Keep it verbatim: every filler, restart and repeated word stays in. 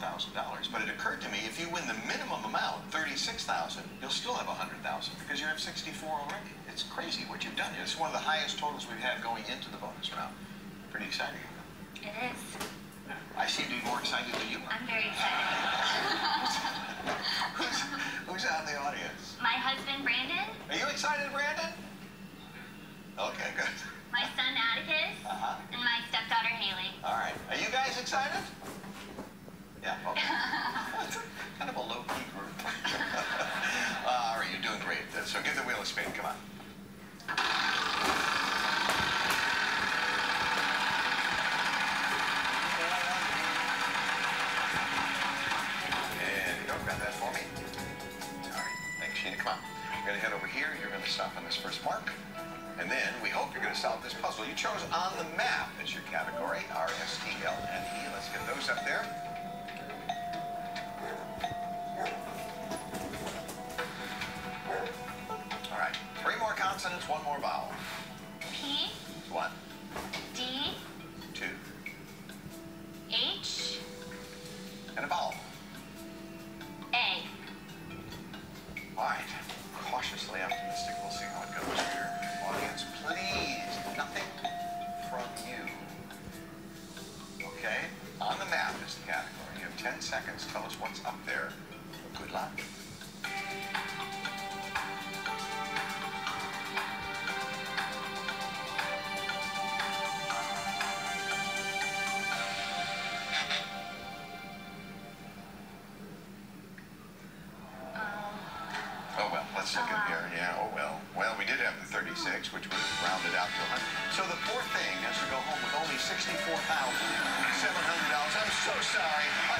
thousand dollars. But it occurred to me, if you win the minimum amount, thirty-six thousand dollars, you'll still have one hundred thousand dollars because you have sixty-four already. It's crazy what you've done. It's one of the highest totals we've had going into the bonus round. Pretty exciting. It is. I seem to be more excited than you are. I'm very excited. who's, who's out in the audience? My husband, Brandon. Are you excited, Brandon? Okay, good. My son, Atticus. Uh-huh. And my stepdaughter, Haley. All right. Are you guys excited? Yeah, okay. It's kind of a low-key group. uh, all right, you're doing great. So give the wheel a spin. Come on. And you go. Grab that for me. All right. Thanks, Sheena. Come on. We're going to head over here. You're going to stop on this first mark. And then we hope you're going to solve this puzzle. You chose on the map as your category. R, S, T, L, and E. Let's get those up there. All right. Three more consonants, one more vowel. P. One. D. Two. H. And a vowel. A. All right. Cautiously optimistic. We'll see how it goes here. Audience, please, nothing from you. Okay? On the map is the category. You have ten seconds. Tell us what's up there. Good luck. Oh, well, let's look oh, in wow. here. Yeah, oh, well. Well, we did have the thirty-six, which would have rounded out to one hundred. So the poor thing has to go home with only sixty-four thousand seven hundred dollars. I'm so sorry.